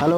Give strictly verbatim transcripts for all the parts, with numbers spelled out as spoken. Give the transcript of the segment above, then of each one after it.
Hello.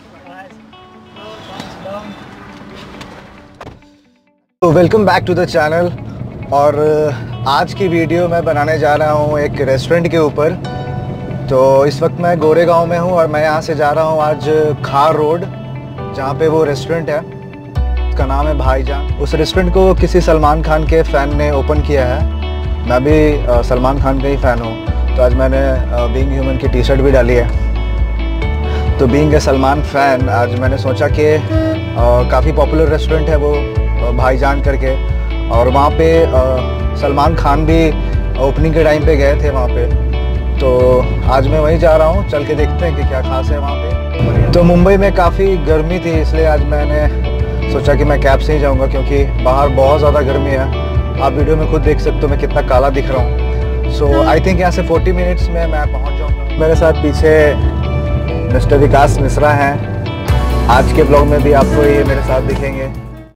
तो welcome back to the channel. और आज की वीडियो मैं बनाने जा रहा हूँ एक रेस्टोरेंट के ऊपर। तो इस वक्त मैं गोरेगांव में हूँ और मैं यहाँ से जा रहा हूँ आज खार रोड, जहाँ पे वो रेस्टोरेंट है। उसका नाम है भाईजान। उस रेस्टोरेंट को किसी सलमान खान के फ़ैन ने ओपन किया है। मैं भी सलमान खान का ही फ़ैन हूँ, तो आज मैंने बीइंग ह्यूमन की टी शर्ट भी डाली है। तो बीइंग ए सलमान फ़ैन, आज मैंने सोचा कि काफ़ी पॉपुलर रेस्टोरेंट है वो भाईजान करके, और वहाँ पे आ, सलमान खान भी ओपनिंग के टाइम पे गए थे वहाँ पे। तो आज मैं वहीं जा रहा हूँ, चल के देखते हैं कि क्या खास है वहाँ पे। तो मुंबई में काफ़ी गर्मी थी, इसलिए आज मैंने सोचा कि मैं कैब से ही जाऊँगा, क्योंकि बाहर बहुत ज़्यादा गर्मी है। आप वीडियो में खुद देख सकते हो मैं कितना काला दिख रहा हूँ। सो आई थिंक यहाँ से चालीस मिनट्स में मैं पहुँच जाऊँगा। मेरे साथ पीछे मिस्टर विकास मिश्रा हैं। आज के ब्लॉग में भी आपको ये मेरे साथ दिखेंगे।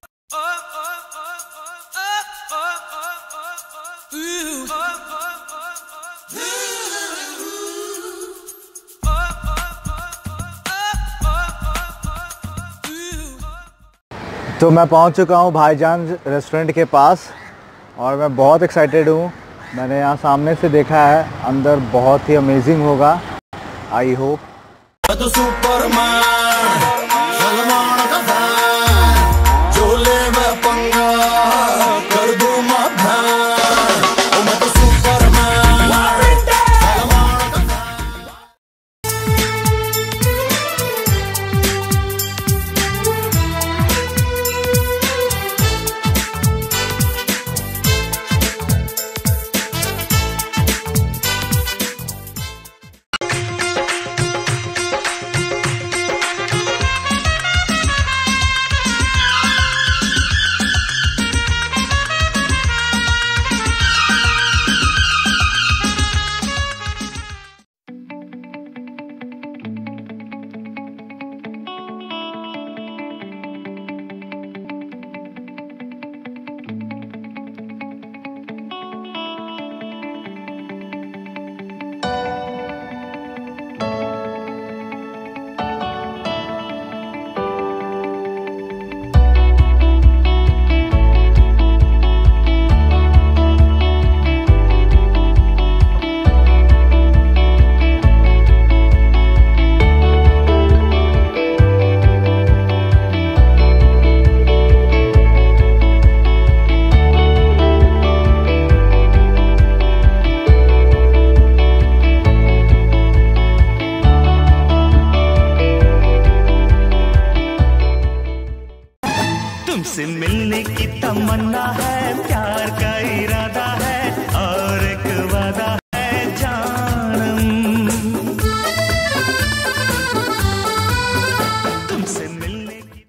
तो मैं पहुंच चुका हूं भाईजान रेस्टोरेंट के पास और मैं बहुत एक्साइटेड हूं। मैंने यहाँ सामने से देखा है, अंदर बहुत ही अमेजिंग होगा। I hope. तुमसे मिलने की तमन्ना है, प्यार का इरादा है और एक वादा है जानम। तुमसे मिलने की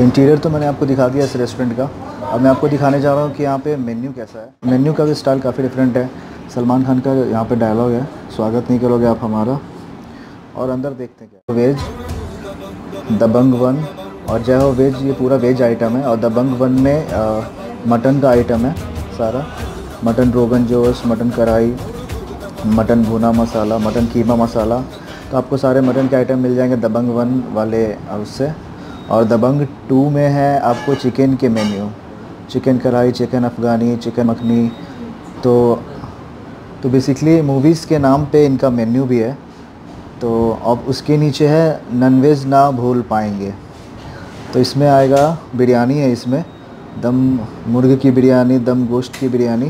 इंटीरियर तो मैंने आपको दिखा दिया इस रेस्टोरेंट का। अब मैं आपको दिखाने जा रहा हूँ कि यहाँ पे मेन्यू कैसा है। मेन्यू का भी स्टाइल काफ़ी डिफरेंट है। सलमान खान का यहाँ पे डायलॉग है, स्वागत नहीं करोगे आप हमारा। और अंदर देखते हैं क्या। वेज दबंग वन और जय हो वेज, ये पूरा वेज आइटम है। और दबंग वन में आ, मटन का आइटम है सारा। मटन रोगन जोश, मटन कढ़ाई, मटन भुना मसाला, मटन कीमा मसाला, तो आपको सारे मटन के आइटम मिल जाएंगे दबंग वन वाले उससे। और दबंग टू में है आपको चिकन के menu, chicken kadai, chicken Afghani, chicken makhani. तो तो बेसिकली मूवीज़ के नाम पे इनका मेन्यू भी है। तो अब उसके नीचे है नॉनवेज ना भूल पाएंगे। तो इसमें आएगा बिरयानी है, इसमें दम मुर्गे की बिरयानी, दम गोश्त की बिरयानी।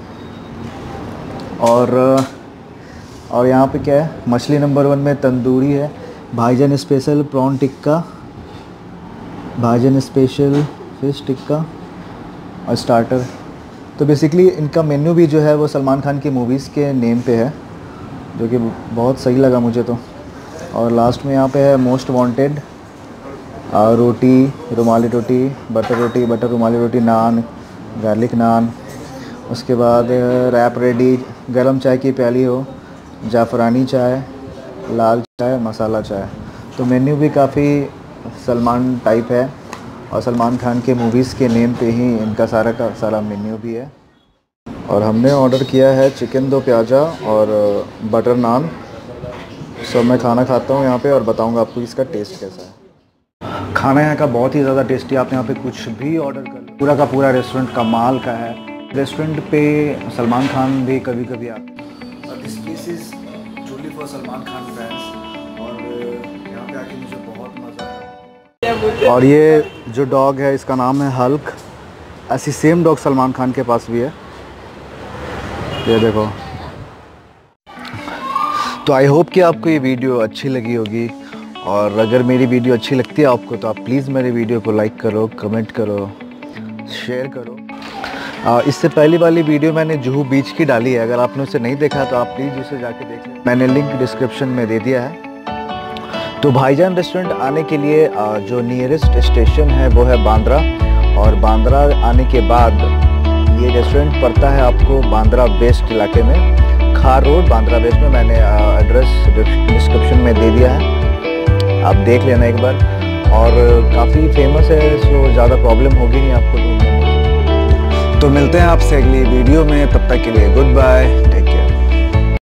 और और यहाँ पे क्या है, मछली नंबर वन में तंदूरी है, भाईजान स्पेशल प्रॉन टिक्का, भाईजान स्पेशल फिश टिक्का और स्टार्टर। तो बेसिकली इनका मेन्यू भी जो है वो सलमान खान की मूवीज़ के नेम पे है, जो कि बहुत सही लगा मुझे तो। और लास्ट में यहाँ पे है मोस्ट वांटेड, रोटी, रुमाली रोटी, बटर रोटी, बटर रुमाली रोटी, नान, गार्लिक नान। उसके बाद रैप रेडी, गरम चाय की प्याली हो, जाफ़रानी चाय, लाल चाय, मसाला चाय। तो मेन्यू भी काफ़ी सलमान टाइप है और सलमान खान के मूवीज़ के नेम पे ही इनका सारा का सारा मेन्यू भी है। और हमने ऑर्डर किया है चिकन दो प्याज़ा और बटर नान। सो मैं खाना खाता हूँ यहाँ पे और बताऊँगा आपको इसका टेस्ट कैसा है। खाना यहाँ का बहुत ही ज़्यादा टेस्टी। आप यहाँ पे कुछ भी ऑर्डर कर लो, पूरा का पूरा रेस्टोरेंट कमाल का है। रेस्टोरेंट पे सलमान खान भी कभी कभी आते हैं। This place is truly for Salman Khan fans. और यहाँ पे आके मुझे बहुत मज़ा आया। और ये जो डॉग है इसका नाम है हल्क। ऐसी सेम डॉग सलमान खान के पास भी है, ये देखो। तो आई होप कि आपको ये वीडियो अच्छी लगी होगी। और अगर मेरी वीडियो अच्छी लगती है आपको तो आप प्लीज़ मेरे वीडियो को लाइक करो, कमेंट करो, शेयर करो। आ, इससे पहली वाली वीडियो मैंने जुहू बीच की डाली है, अगर आपने उसे नहीं देखा तो आप प्लीज़ उसे जाके देख लें। मैंने लिंक डिस्क्रिप्शन में दे दिया है। तो भाईजान रेस्टोरेंट आने के लिए आ, जो नियरेस्ट स्टेशन है वो है बांद्रा। और बांद्रा आने के बाद ये रेस्टोरेंट पड़ता है आपको बांद्रा वेस्ट इलाके में, खार रोड, बांद्रा वेस्ट में। मैंने एड्रेस डिस्क्रिप्शन में दे दिया है, आप देख लेना एक बार। और काफ़ी फेमस है, सो ज़्यादा प्रॉब्लम होगी नहीं आपको ढूंढने में। तो मिलते हैं आपसे अगली वीडियो में, तब तक के लिए गुड बाय।